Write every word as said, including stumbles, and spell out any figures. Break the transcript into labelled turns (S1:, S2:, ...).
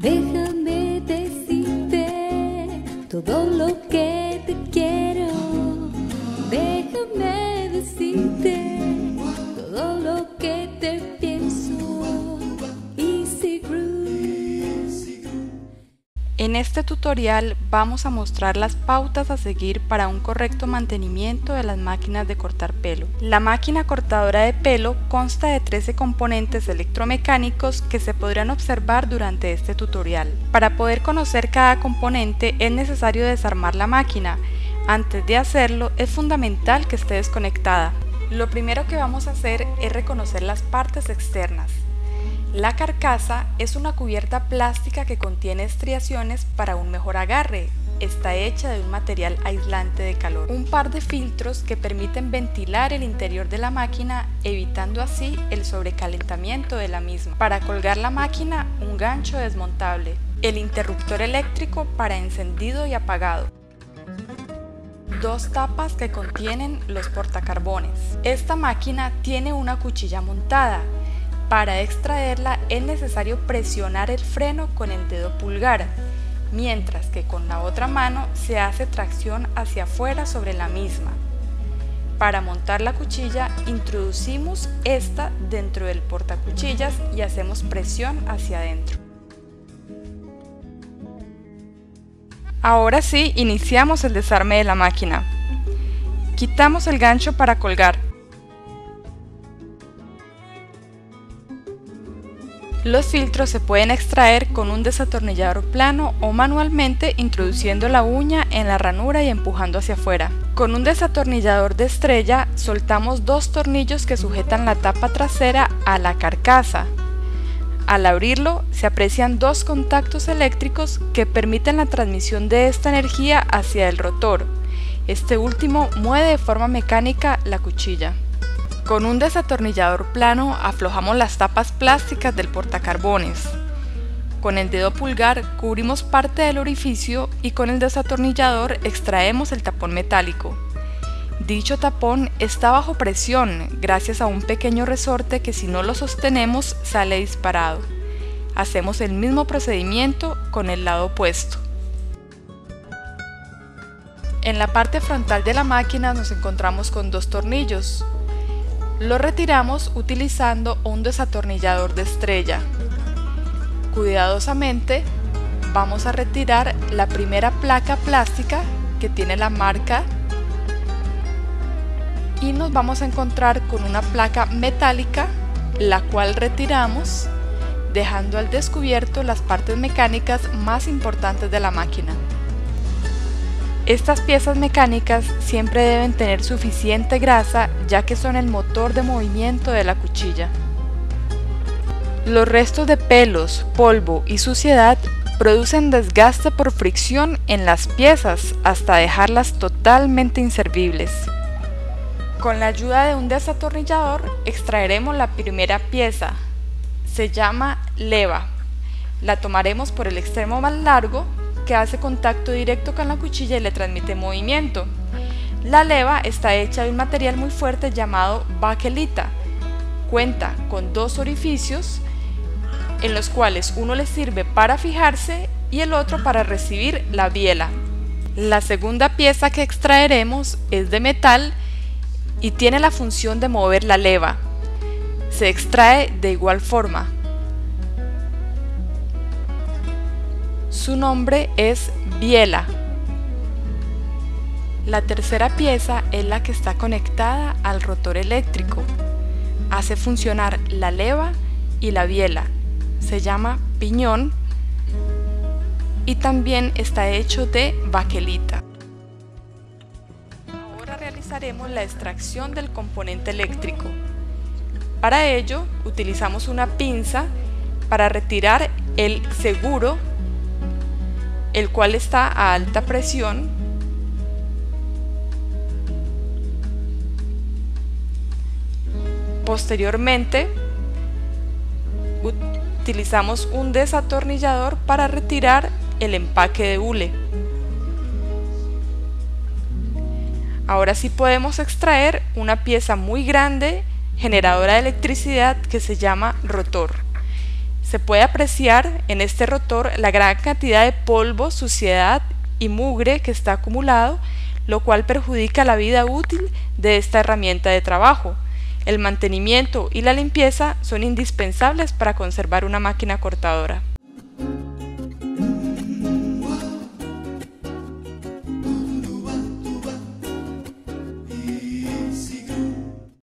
S1: Déjame decirte todo lo que te quiero. Déjame decirte todo lo que te pienso. Easy Groove.
S2: En este tutorial vamos a mostrar las pautas a seguir para un correcto mantenimiento de las máquinas de cortar pelo. La máquina cortadora de pelo consta de trece componentes electromecánicos que se podrán observar durante este tutorial. Para poder conocer cada componente es necesario desarmar la máquina. Antes de hacerlo es fundamental que esté desconectada. Lo primero que vamos a hacer es reconocer las partes externas. La carcasa es una cubierta plástica que contiene estriaciones para un mejor agarre. Está hecha de un material aislante de calor. Un par de filtros que permiten ventilar el interior de la máquina, evitando así el sobrecalentamiento de la misma. Para colgar la máquina, un gancho desmontable. El interruptor eléctrico para encendido y apagado. Dos tapas que contienen los portacarbones. Esta máquina tiene una cuchilla montada. Para extraerla es necesario presionar el freno con el dedo pulgar, mientras que con la otra mano se hace tracción hacia afuera sobre la misma. Para montar la cuchilla introducimos esta dentro del portacuchillas y hacemos presión hacia adentro. Ahora sí, iniciamos el desarme de la máquina. Quitamos el gancho para colgar. Los filtros se pueden extraer con un desatornillador plano o manualmente introduciendo la uña en la ranura y empujando hacia afuera. Con un desatornillador de estrella soltamos dos tornillos que sujetan la tapa trasera a la carcasa. Al abrirlo se aprecian dos contactos eléctricos que permiten la transmisión de esta energía hacia el rotor. Este último mueve de forma mecánica la cuchilla. Con un desatornillador plano aflojamos las tapas plásticas del portacarbones. Con el dedo pulgar cubrimos parte del orificio y con el desatornillador extraemos el tapón metálico. Dicho tapón está bajo presión gracias a un pequeño resorte que si no lo sostenemos sale disparado. Hacemos el mismo procedimiento con el lado opuesto. En la parte frontal de la máquina nos encontramos con dos tornillos. Lo retiramos utilizando un desatornillador de estrella. Cuidadosamente vamos a retirar la primera placa plástica que tiene la marca y nos vamos a encontrar con una placa metálica, la cual retiramos dejando al descubierto las partes mecánicas más importantes de la máquina. Estas piezas mecánicas siempre deben tener suficiente grasa ya que son el motor de movimiento de la cuchilla. Los restos de pelos, polvo y suciedad producen desgaste por fricción en las piezas hasta dejarlas totalmente inservibles. Con la ayuda de un desatornillador extraeremos la primera pieza. Se llama leva. La tomaremos por el extremo más largo que hace contacto directo con la cuchilla y le transmite movimiento. La leva está hecha de un material muy fuerte llamado baquelita. Cuenta con dos orificios en los cuales uno le sirve para fijarse y el otro para recibir la biela. La segunda pieza que extraeremos es de metal y tiene la función de mover la leva. Se extrae de igual forma. Su nombre es biela. La tercera pieza es la que está conectada al rotor eléctrico. Hace funcionar la leva y la biela. Se llama piñón y también está hecho de baquelita. Ahora realizaremos la extracción del componente eléctrico. Para ello utilizamos una pinza para retirar el seguro, el cual está a alta presión. Posteriormente, utilizamos un desatornillador para retirar el empaque de hule. Ahora sí podemos extraer una pieza muy grande generadora de electricidad que se llama rotor. Se puede apreciar en este rotor la gran cantidad de polvo, suciedad y mugre que está acumulado, lo cual perjudica la vida útil de esta herramienta de trabajo. El mantenimiento y la limpieza son indispensables para conservar una máquina cortadora.